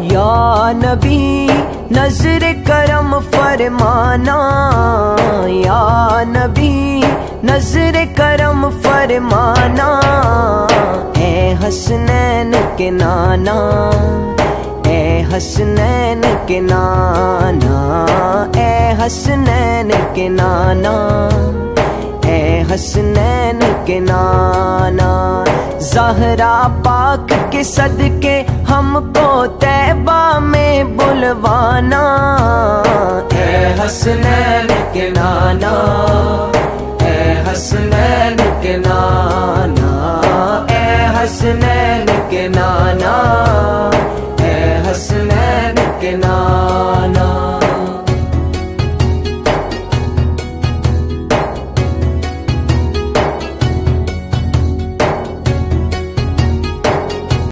या नबी नजर करम फरमाना, या नबी नजर करम फरमाना। ए हसनैन के नाना, ए हसनैन के नाना, ए हसनैन के नाना, ए हसनैन के नाना। ज़हरा पाक के सदके हमको तैबा में बुलवाना। ए हसनैन के नाना, ए हसनैन